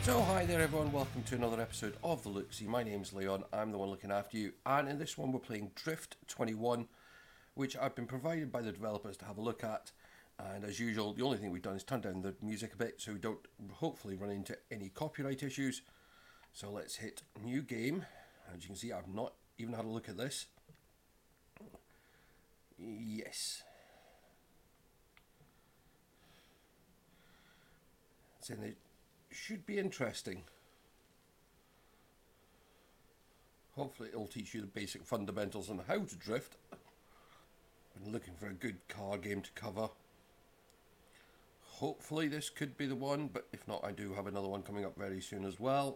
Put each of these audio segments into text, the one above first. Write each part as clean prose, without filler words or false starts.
So hi there everyone, welcome to another episode of the LookSee. My name's Leon, I'm the one looking after you, and in this one we're playing Drift 21, which I've been provided by the developers to have a look at, and as usual the only thing we've done is turn down the music a bit so we don't hopefully run into any copyright issues. So let's hit new game. As you can see, I've not even had a look at this. Yes. So it should be interesting. Hopefully it'll teach you the basic fundamentals on how to drift. I'm looking for a good car game to cover. Hopefully this could be the one, but if not, I do have another one coming up very soon as well.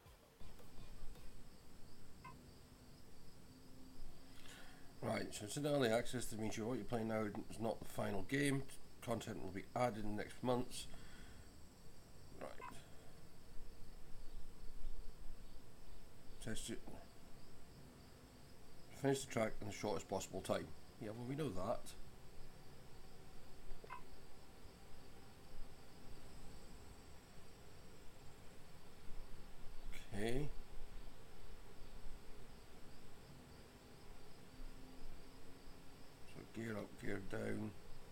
Right, so it's in early access. That means what you're playing now is not the final game. Content will be added in the next months. Right. Test it. Finish the track in the shortest possible time. Yeah, well, we know that. Okay. So gear up, gear down.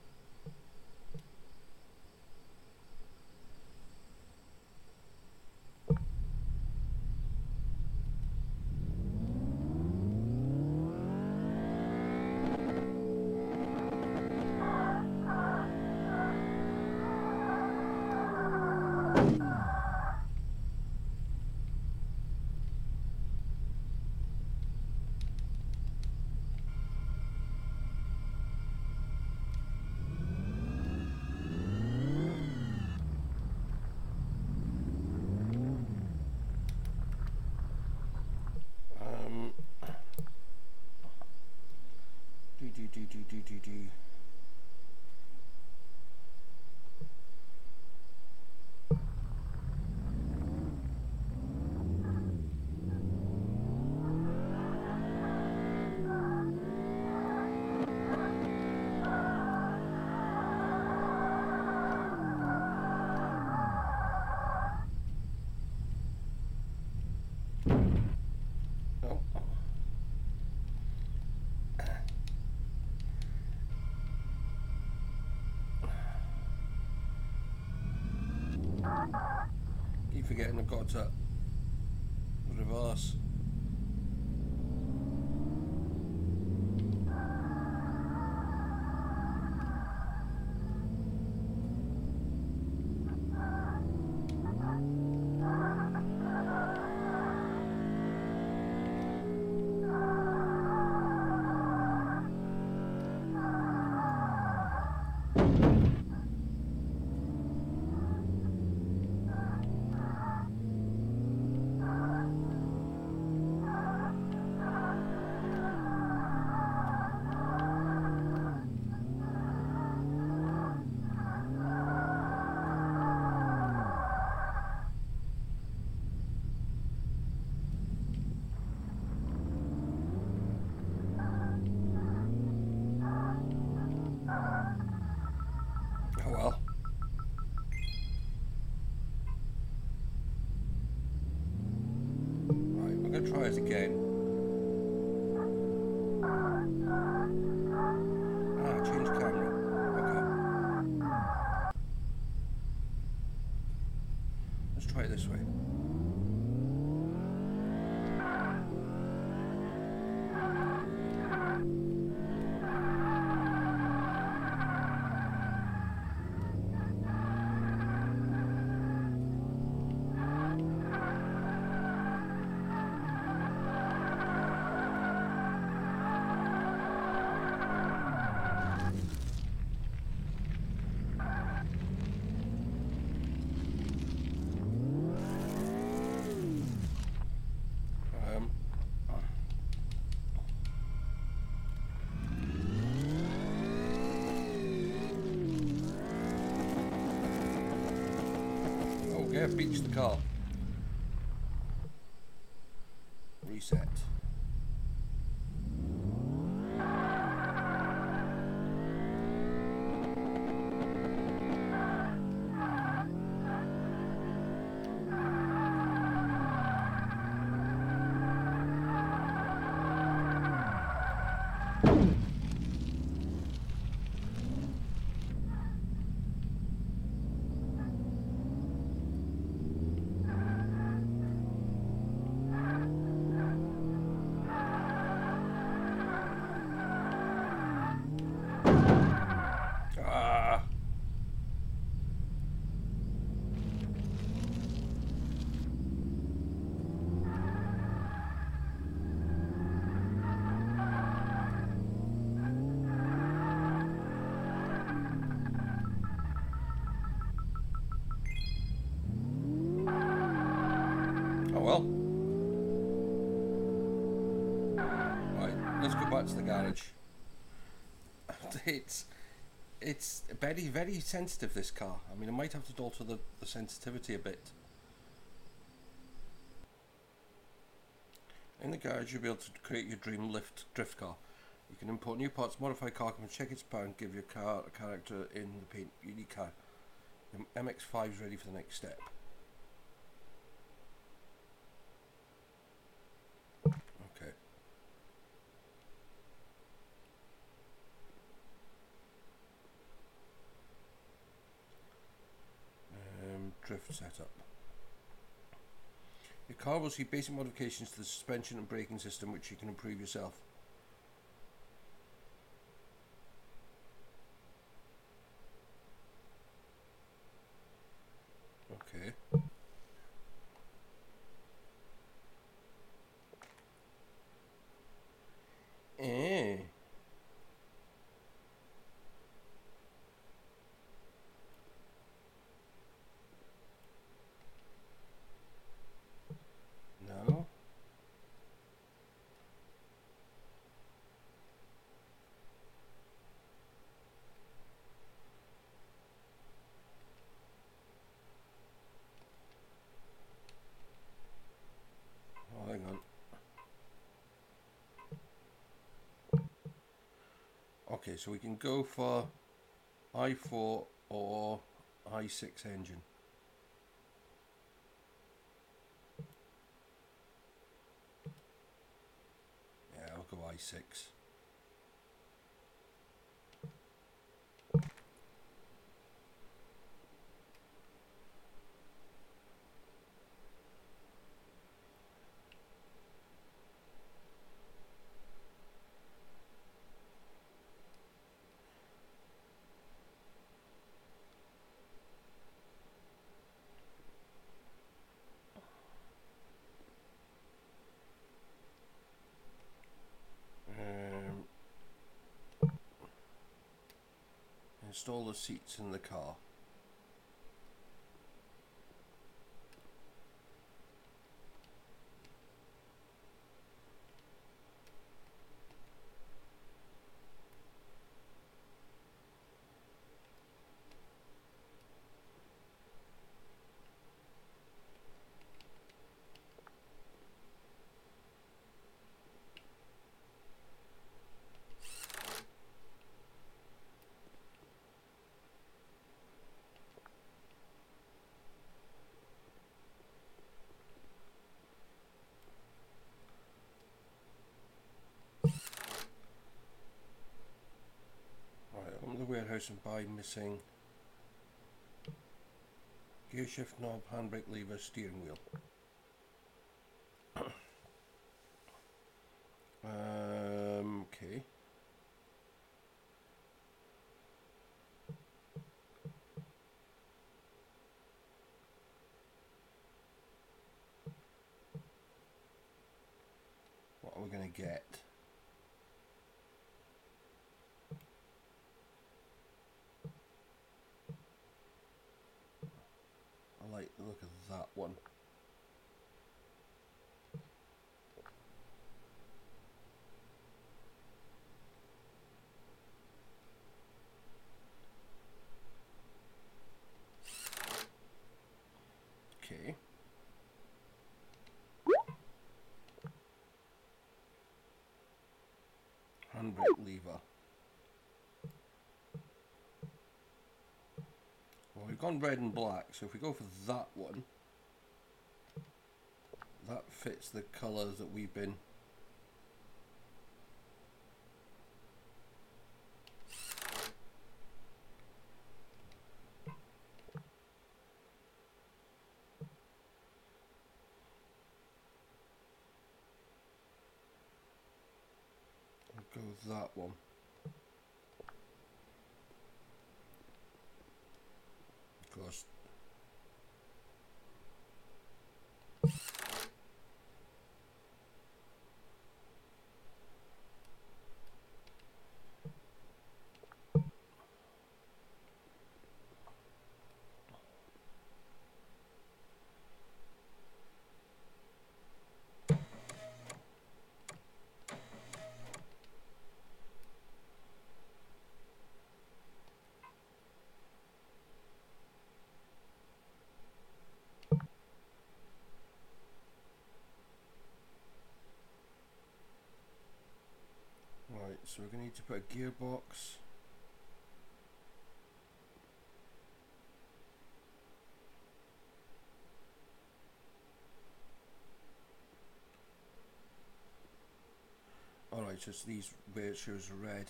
Keep forgetting I've got to reverse. Oh well. Right, we're going to try it again. Ah, change camera. Okay. Let's try it this way. Beats the car. Reset. well. Right, let's go back to the garage. It's very, very sensitive, this car. I mean, I might have to alter the sensitivity a bit. In the garage, you'll be able to create your dream drift car. You can import new parts, modify car, check its pound, give your car a character in the paint. Unique car. Your MX-5 is ready for the next step. Okay. Drift setup. Your car will see basic modifications to the suspension and braking system, which you can improve yourself. Okay. No. Oh, hang on. Okay, so we can go for i4 or i6 engine. Yeah, I'll go i6. Install the seats in the car. Open the warehouse and buy missing gear shift knob, handbrake lever, steering wheel. Okay. What are we going to get? I like the look of that one. Okay. Handbrake lever. Well, we've gone red and black, so if we go for that one, that fits the colours that we've been. Go with that one. Of course. so we're going to need to put a gearbox. Alright, so it's these where it shows red.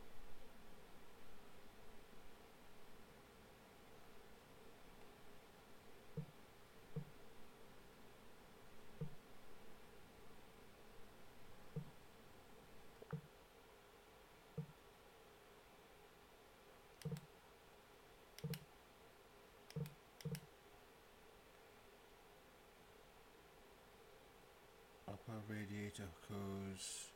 Upper radiator goes.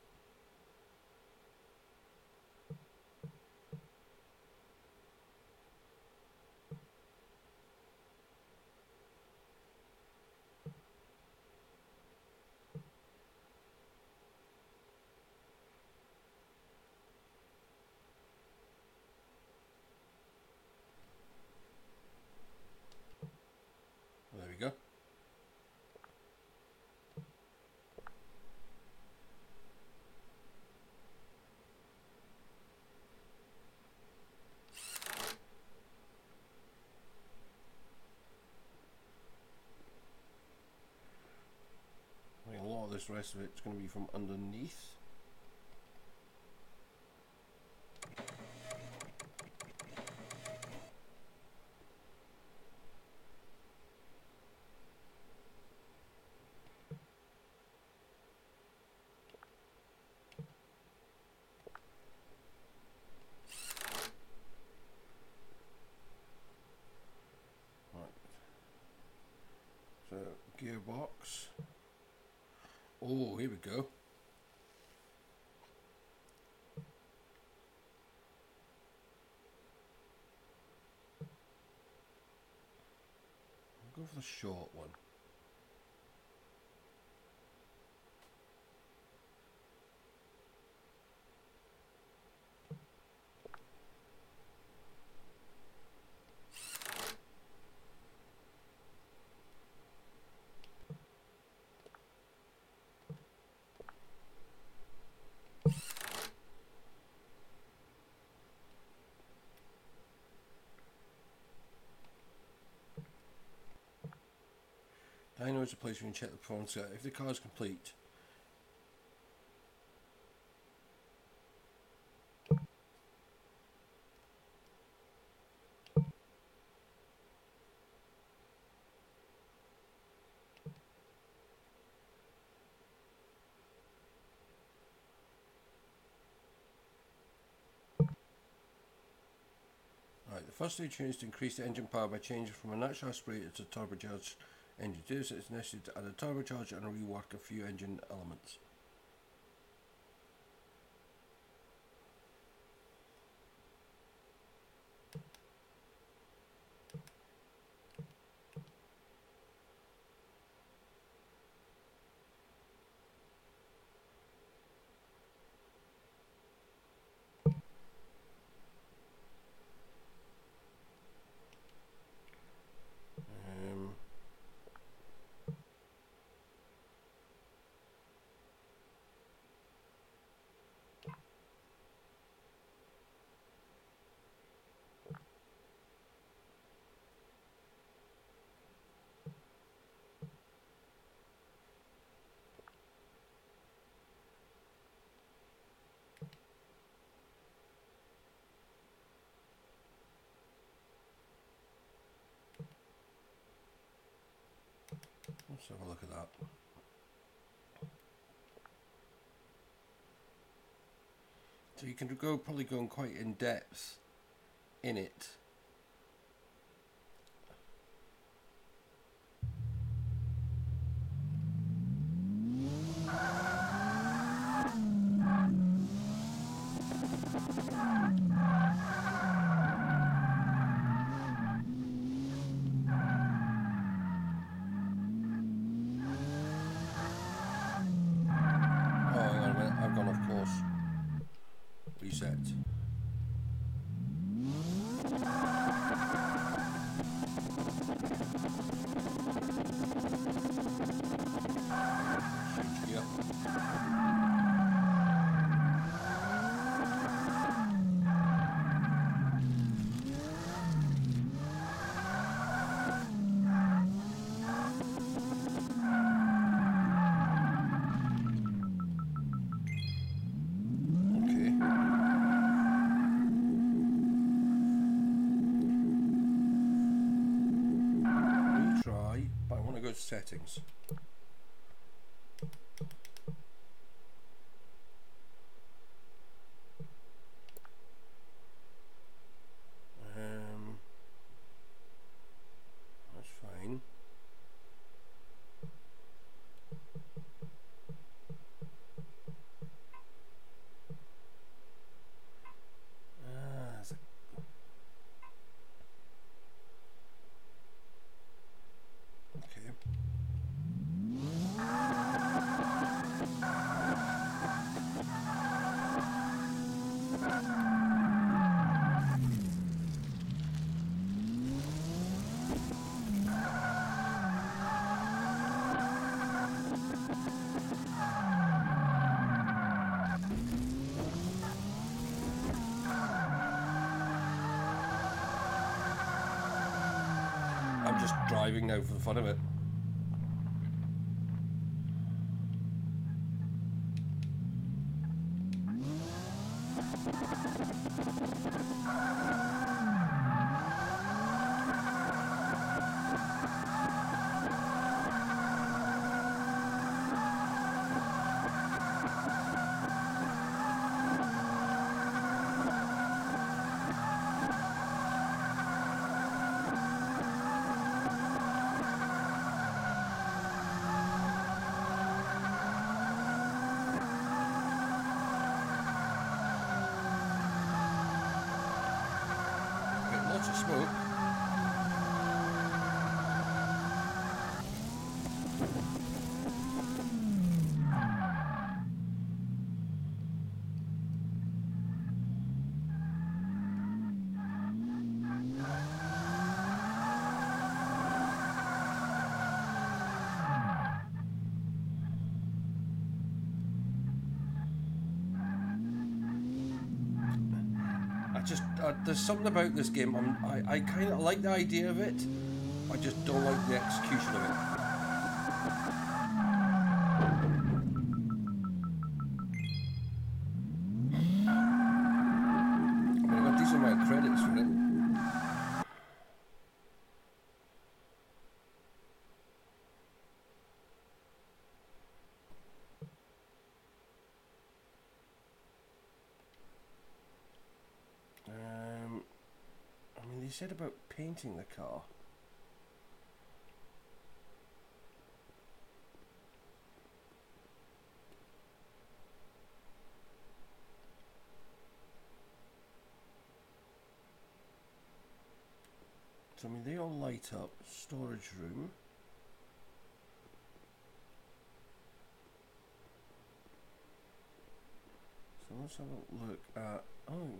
There we go. I think a lot of this rest of it's going to be from underneath. So, gearbox. Oh, here we go. I'll go for the short one. Dyno is a place where you can check the performance. If the car is complete, right, the first stage is to increase the engine power by changing from a natural aspirator to turbocharged engine. To do this, it's necessary to add a turbocharger and rework a few engine elements. Let's have a look at that. So you can probably go quite in depth in it. Reset. settings. That's fine. Okay. I'm just driving now for the fun of it. Lots of smoke. There's something about this game. I kind of like the idea of it. I just don't like the execution of it. I mean, I got a decent amount of credits for it. I mean, they said about painting the car. So, I mean, they all light up. Storage room. So let's have a look at... Oh.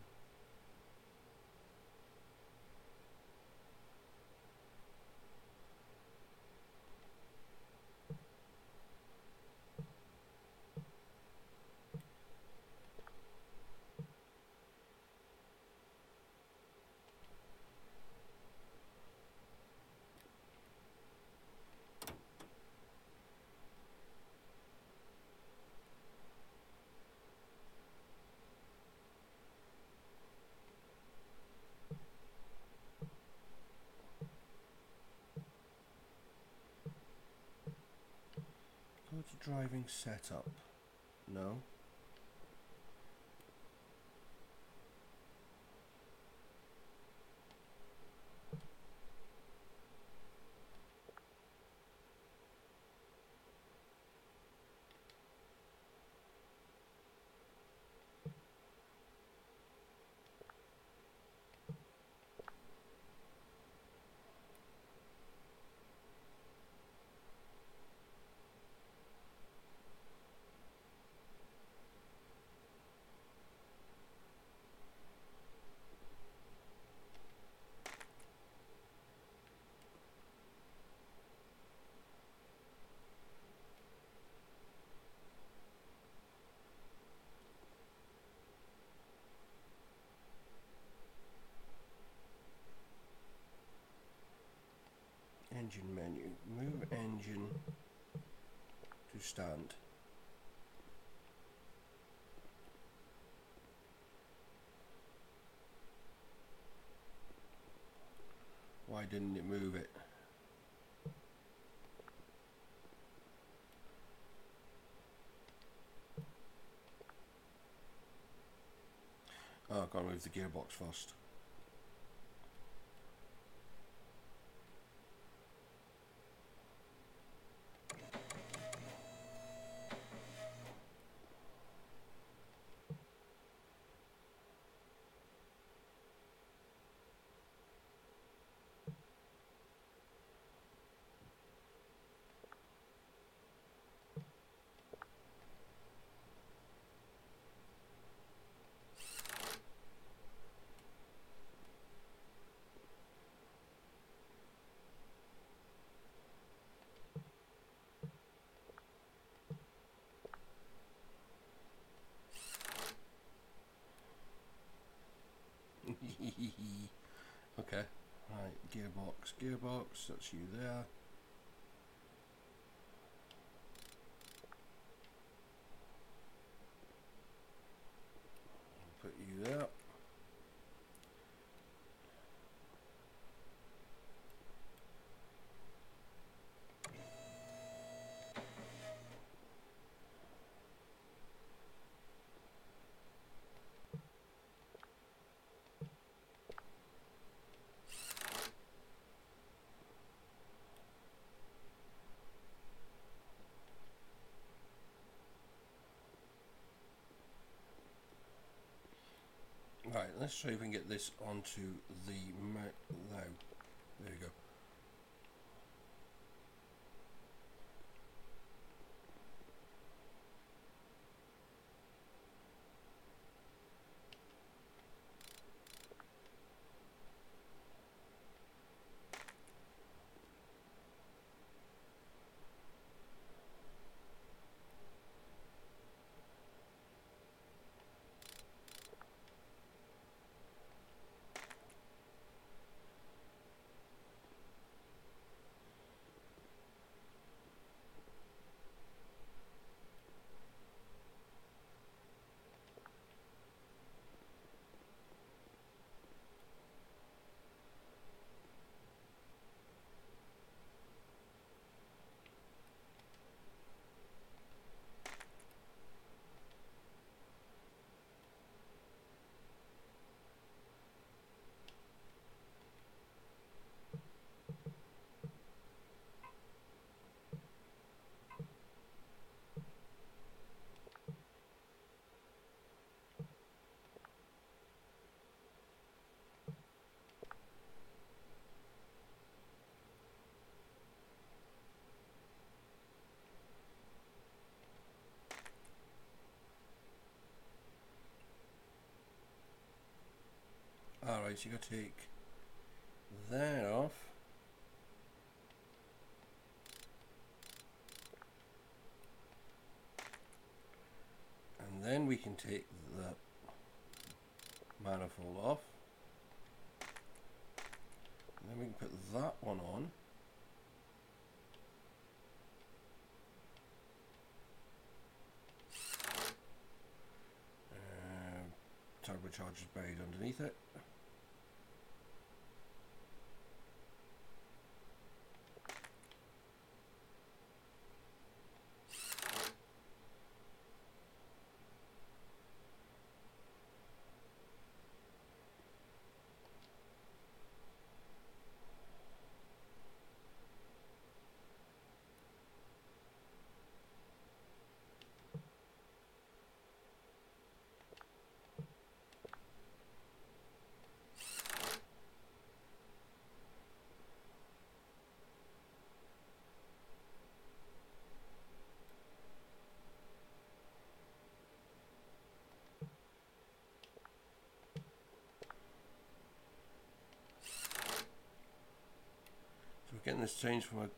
Go to driving setup. No. Engine menu. Move engine to stand. Why didn't it move it? I've got to move the gearbox first. Okay, right, gearbox, that's you there. Put you there. Right, let's try if we can get this onto the now. There we go. Alright, so you gotta take that off. And then we can take the manifold off. And then we can put that one on. Turbocharger's buried underneath it. So we're getting this changed from a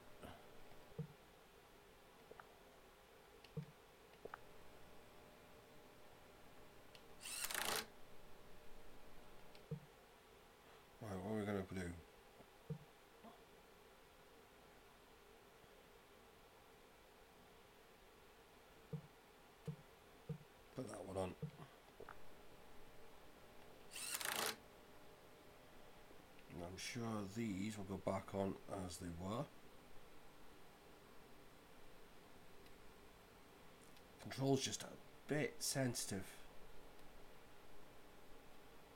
right, what are we going to do? Put that one on. And I'm sure these will go back on as they were. Control's just a bit sensitive.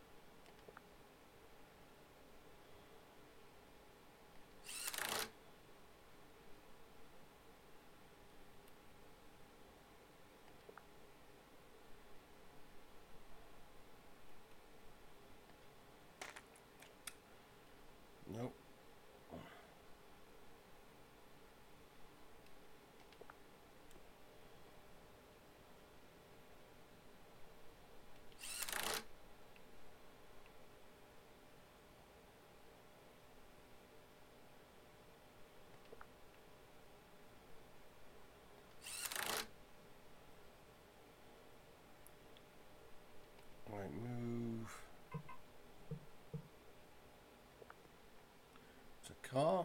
Right, move to car.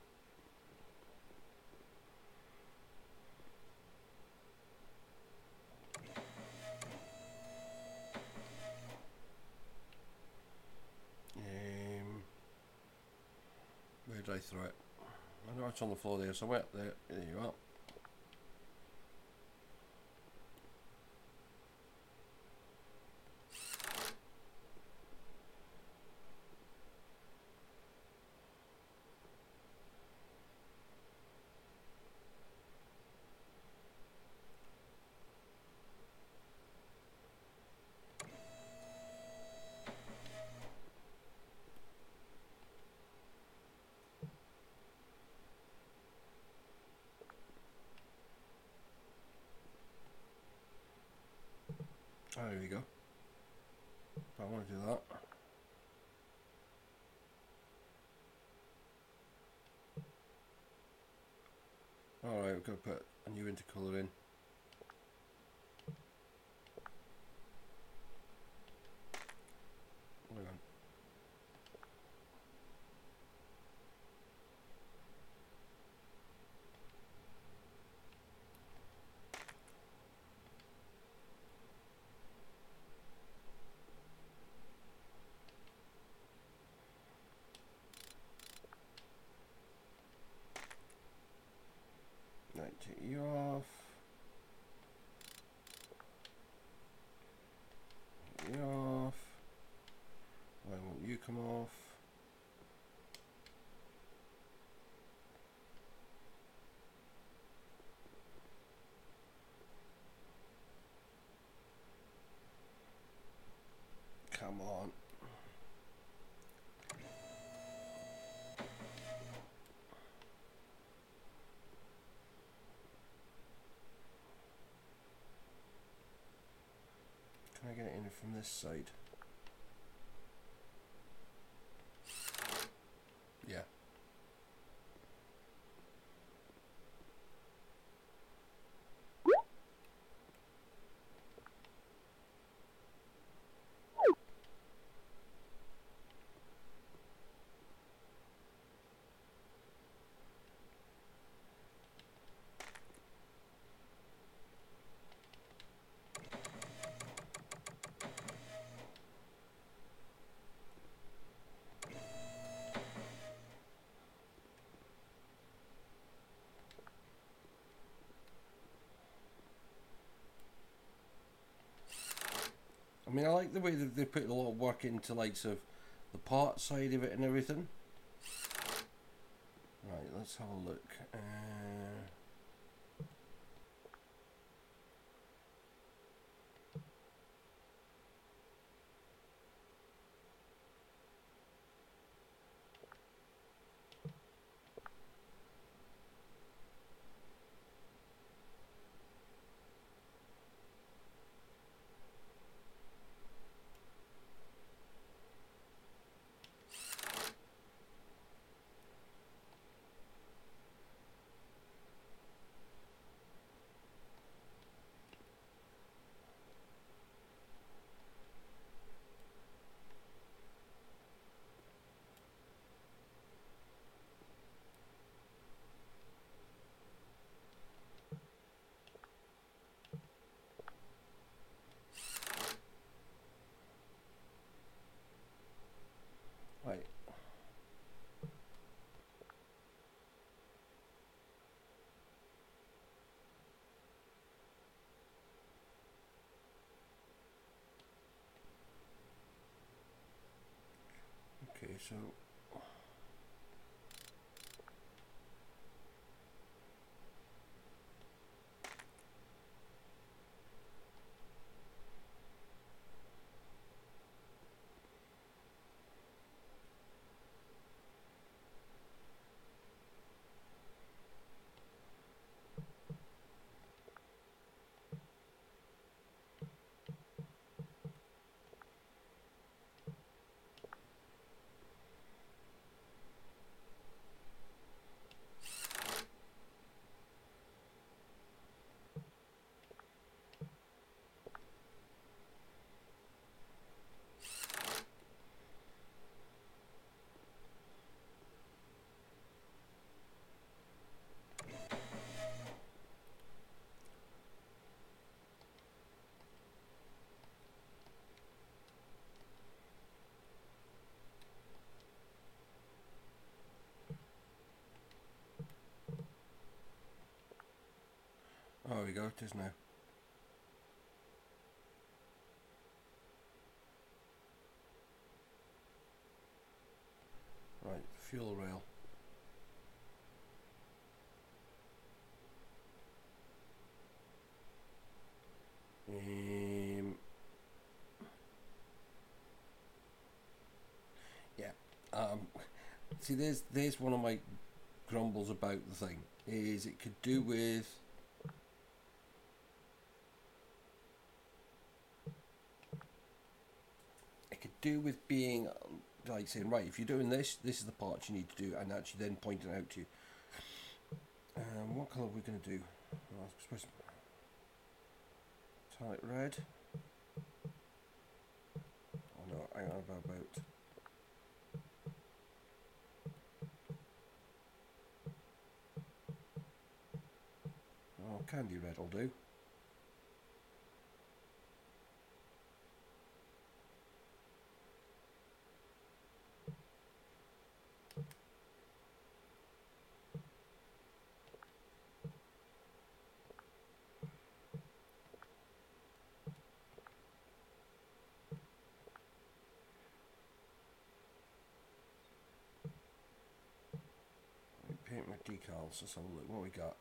Where did I throw it? I know it's on the floor there somewhere. There you are. Oh, there we go. I want to do that. Alright, we've got to put a new intercolour in. Hang on. Right, take you off. Take you off. Why won't you come off? Come on. Can I get it in from this side? Yeah. I mean, I like the way that they put a lot of work into likes of the part side of it and everything. Right, let's have a look. Right. Okay, so we go, it is now. Right, fuel rail. Yeah. See, there's one of my grumbles about the thing. Is it could do with being like saying, right, if you're doing this, this is the part you need to do, and actually then pointing out to you. What colour are we going to do? Oh, I suppose metallic red. Oh no, hang on about. Oh, candy red will do. Paint my decals, let's have a look what we got.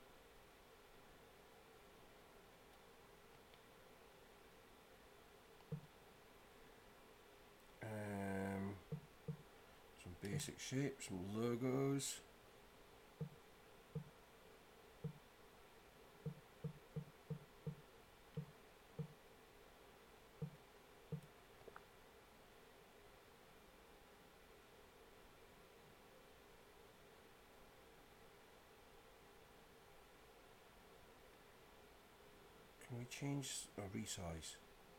Some basic shapes, some logos. Can we change or resize?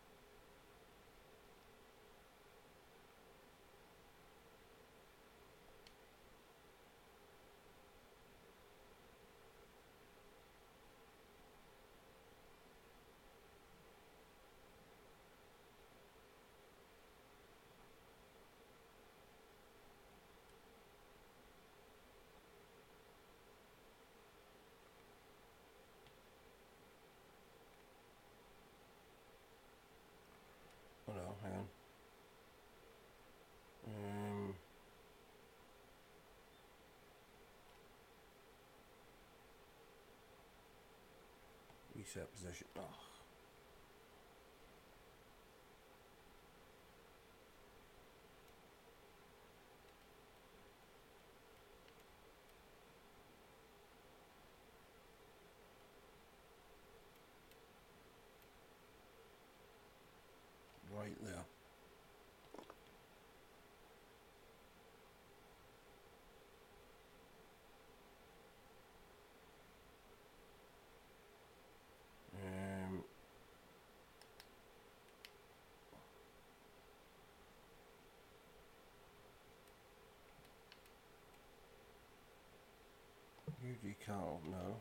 Oh no, hang on. Reset position. Oh. Right there. New decal, no.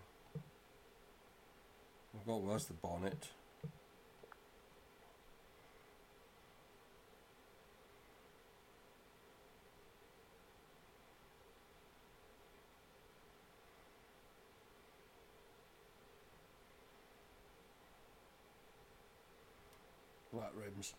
What was the bonnet? Black rims.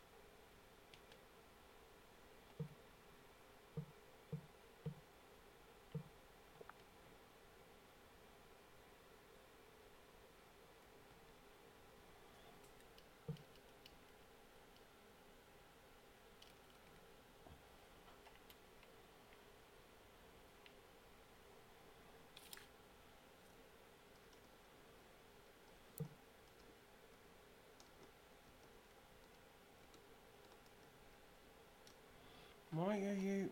Why are you?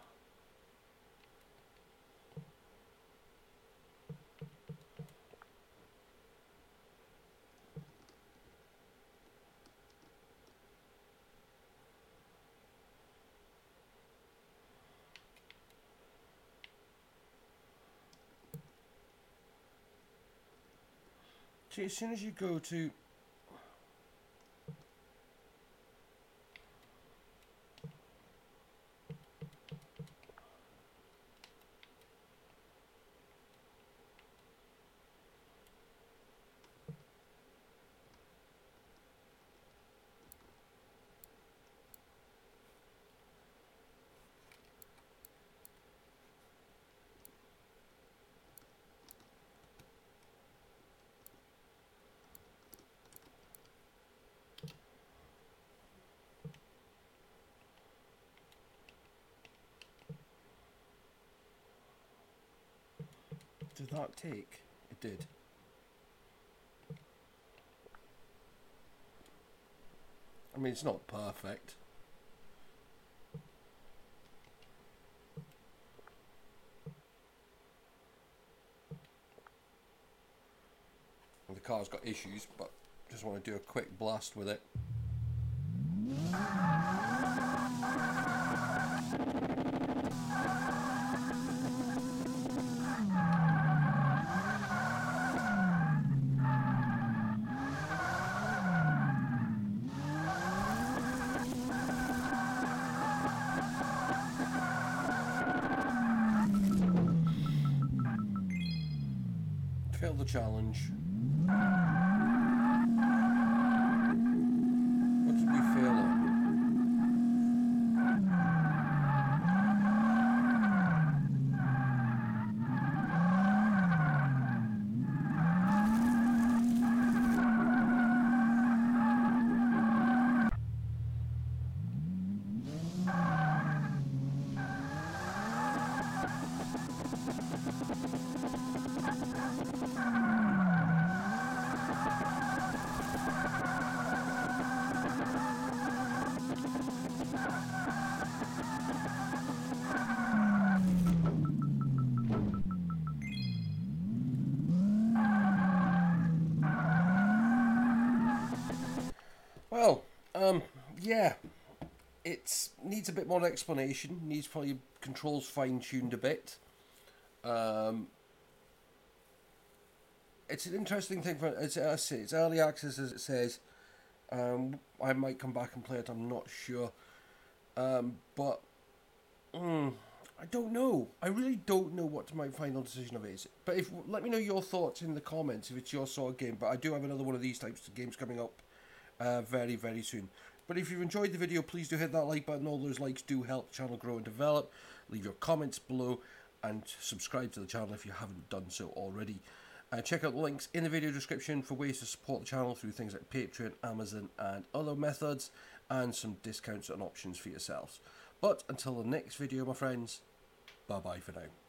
See, as soon as you go to Did that take? It did. I mean, it's not perfect. The car's got issues, but just want to do a quick blast with it. Failed the challenge. What did we fail on? Well, yeah, it needs a bit more explanation. Needs probably controls fine-tuned a bit. It's an interesting thing for it's early access, as it says. I might come back and play it. I'm not sure, but I don't know. I really don't know what my final decision of it is. But let me know your thoughts in the comments if it's your sort of game. But I do have another one of these types of games coming up very, very soon. But if you've enjoyed the video, please do hit that like button. All those likes do help the channel grow and develop. Leave your comments below and subscribe to the channel if you haven't done so already. Check out the links in the video description for ways to support the channel through things like Patreon, Amazon and other methods, and some discounts and options for yourselves. But until the next video, my friends, bye bye for now.